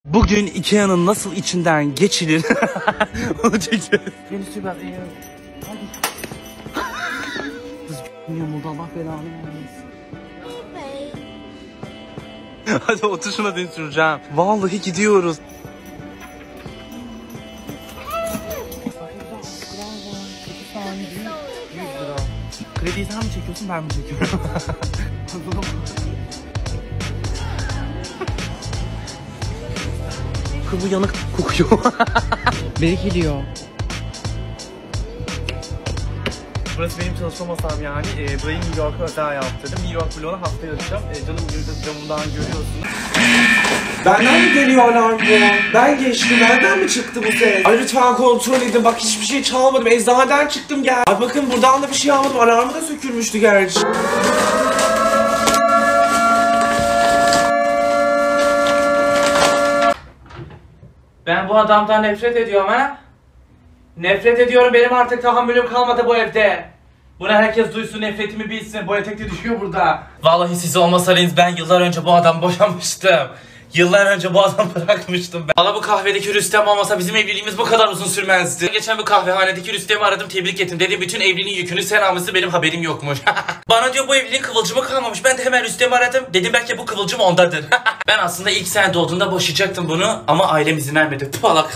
Bugün Ikea'nın nasıl içinden geçilir onu çekeceğiz. Beni süper iyi. Hadi. Kız yamuldu, Allah belanı vermesin. Hadi otur şuna düşüreceğim. Vallahi gidiyoruz. Krediyi sen mi çekiyorsun, ben mi çekiyorum? Kız bu yanık kokuyor. Beni geliyor. Burası benim çalışma masam yani. Burayı New York'a özel yaptırdım. New York vlog'unu haftaya açacağım. Canım camımdan görüyorsunuz. Benden mi geliyor alarm bu? Ben geçtim. Nereden mi çıktı bu ses? Ay lütfen kontrol edin. Bak hiçbir şey çalmadım. Eczaneden çıktım gel. Ay bakın buradan da bir şey almadım. Alarmı da sökülmüştü gerçi. Ben bu adamdan nefret ediyorum ha. Nefret ediyorum, benim artık tahammülüm kalmadı bu evde. Bunu herkes duysun, nefretimi bilsin. Bu etek de düşüyor burada. Vallahi siz olmasaydınız ben yıllar önce bu adamı boşanmıştım. Yıllar önce bu adamı bırakmıştım ben. Valla bu kahvedeki Rüstem olmasa bizim evliliğimiz bu kadar uzun sürmezdi. Geçen bir kahvehanedeki Rüstem'i aradım, tebrik ettim. Dedim bütün evliliğin yükünü sen almışsın, benim haberim yokmuş. Bana diyor bu evliliğin kıvılcımı kalmamış. Ben de hemen Rüstem'i aradım. Dedim belki bu kıvılcım ondadır. Ben aslında ilk sen doğduğunda boşayacaktım bunu ama ailem izin vermedi. Palak.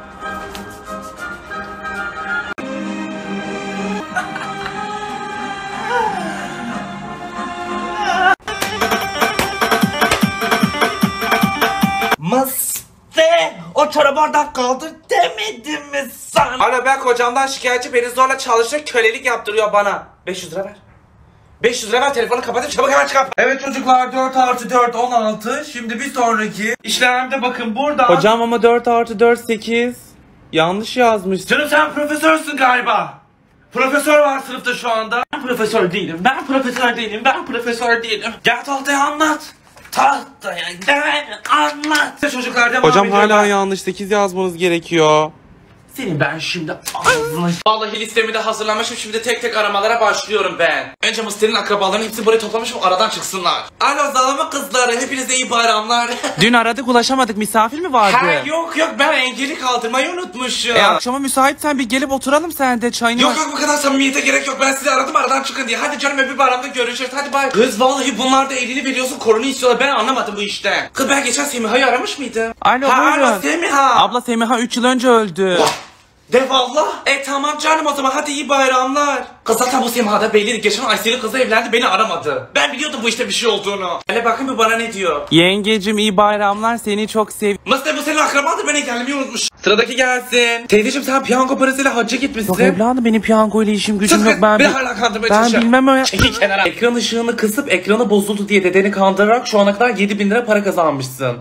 O çorabı oradan kaldır demedim mi sana? Ana ben kocamdan şikayetçi, beni zorla çalıştırıp kölelik yaptırıyor bana. 500 lira ver. 500 lira ver, telefonu kapatayım, çabuk hemen çıkar. Evet çocuklar, 4 artı 4 16. Şimdi bir sonraki işlemde bakın burada. Hocam ama 4 artı 4 8. Yanlış yazmış. Canım sen profesörsün galiba. Profesör var sınıfta şu anda. Ben profesör değilim. Ben profesör değilim. Ben profesör değilim. Gel tahtaya anlat. Tahtaya gel anlat. Çocuklar devam Hocam ediyor. hala yanlış, 8 yazmanız gerekiyor. Senin ben şimdi ağzına... Vallahi listemi de hazırlamışım, şimdi tek tek aramalara başlıyorum ben. Önce Mısır'ın akrabalarının hepsi buraya toplamışım, aradan çıksınlar. Alo zalımı kızları, hepinize iyi bayramlar. Dün aradık, ulaşamadık, misafir mi vardı? Ha yok ben engeli kaldırmayı unutmuşum. Akşama müsaitsen bir gelip oturalım, sen de çayını... Yok bu kadar samimiyete gerek yok, ben sizi aradım aradan çıkın diye. Hadi canım öbür bayramda görüşürüz, hadi bay. Kız vallahi bunlar da elini veriyorsun, korunu istiyorlar, ben anlamadım bu işte. Kız ben geçen Semiha'yı aramış mıydım? Alo buyurun. Alo Semiha. Abla Semiha 3 yıl önce öldü. De valla. Tamam canım o zaman, hadi iyi bayramlar. Kız zaten bu Semiha'da belliydi. Geçen Aysel'in kızı evlendi, beni aramadı. Ben biliyordum bu işte bir şey olduğunu. Hele bakın bir bana ne diyor. Yengecim iyi bayramlar, seni çok sev... Mısır bu senin akrabandır, beni gelmeyi unutmuş. Sıradaki gelsin. Teyzeciğim sen piyango parasıyla hacca gitmişsin. Yok evladım, benim piyango ile işim gücüm yok. Ben hala kandırmaya Ben çalışıyorum. bilmem öyle. Çekil kenara. Ekran ışığını kısıp ekranı bozuldu diye dedeni kandırarak şu ana kadar 7.000 lira para kazanmışsın.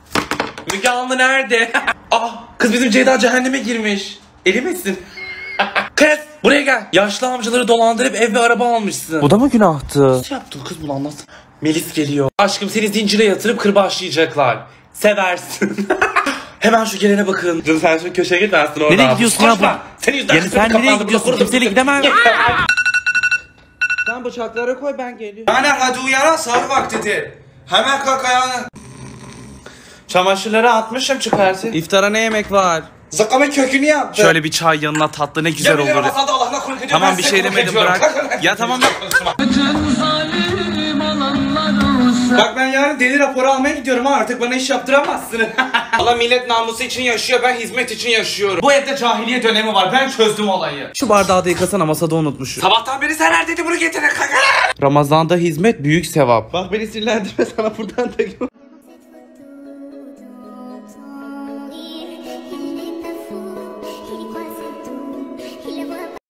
Müge Anlı nerede? Kız bizim Ceyda cehenneme girmiş. Eli misin? Kız buraya gel. Yaşlı amcaları dolandırıp ev ve araba almışsın. Bu da mı günahtı? Nasıl yaptın kız bunu anlat. Melis geliyor. Aşkım seni zincire yatırıp kırbaçlayacaklar. Seversin. Hemen şu gelene bakın. Canım sen şu köşeye git, versin orada. Nereye gidiyorsun ya bu? Senin yüzünden Yani sen nereye gidiyorsun? Kimseyle gidemem. Sen bıçakları koy, ben geliyorum. Yani hadi uyanan, sahur vaktidir. Hemen kalk ayağını. Çamaşırları atmışım, çıkarsın. İftara ne yemek var? Zıkkımın kökünü yaptı. Şöyle bir çay yanına tatlı, ne güzel olur. Tamam bir şey demedim, bırak. Ya tamam Bak ben yarın deli raporu almaya gidiyorum ha, artık bana iş yaptıramazsın. Allah millet namusu için yaşıyor, ben hizmet için yaşıyorum. Bu evde cahiliye dönemi var, ben çözdüm olayı. Şu bardağı da yıkasana, masada unutmuşum. Sabahtan beri sen neredeydin, bunu getirin. Ramazanda hizmet büyük sevap. Bak beni sinirlendirme, sana buradan da